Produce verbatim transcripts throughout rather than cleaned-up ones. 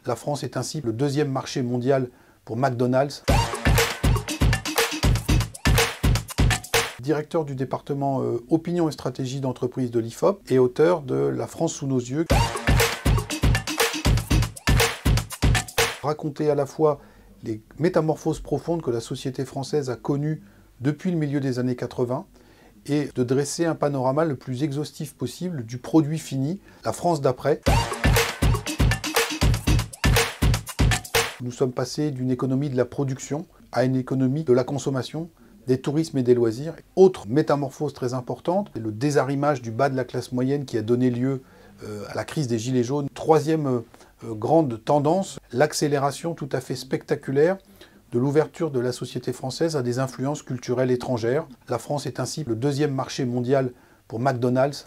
La France est ainsi le deuxième marché mondial pour McDonald's. Directeur du département euh, Opinion et Stratégie d'entreprise de l'I F O P et auteur de La France sous nos yeux. Raconter à la fois les métamorphoses profondes que la société française a connues depuis le milieu des années quatre-vingt et de dresser un panorama le plus exhaustif possible du produit fini, la France d'après. Nous sommes passés d'une économie de la production à une économie de la consommation, des tourismes et des loisirs. Autre métamorphose très importante, le désarrimage du bas de la classe moyenne qui a donné lieu euh, à la crise des Gilets jaunes. Troisième euh, grande tendance, l'accélération tout à fait spectaculaire de l'ouverture de la société française à des influences culturelles étrangères. La France est ainsi le deuxième marché mondial pour McDonald's.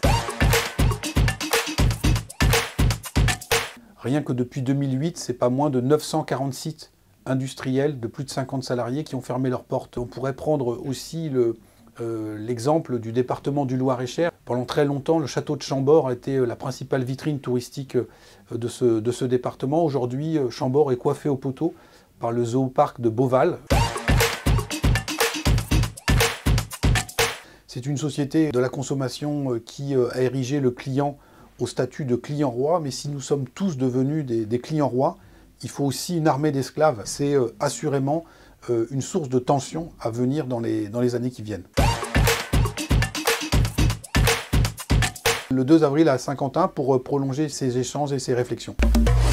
Rien que depuis deux mille huit, c'est pas moins de neuf cent quarante sites industriels de plus de cinquante salariés qui ont fermé leurs portes. On pourrait prendre aussi le, euh, l'exemple du département du Loir-et-Cher. Pendant très longtemps, le château de Chambord a été la principale vitrine touristique de ce, de ce département. Aujourd'hui, Chambord est coiffé au poteau par le zooparc de Beauval. C'est une société de la consommation qui a érigé le client au statut de client roi, mais si nous sommes tous devenus des, des clients rois, il faut aussi une armée d'esclaves. C'est euh, assurément euh, une source de tension à venir dans les, dans les années qui viennent. Le deux avril à Saint-Quentin pour euh, prolonger ces échanges et ces réflexions.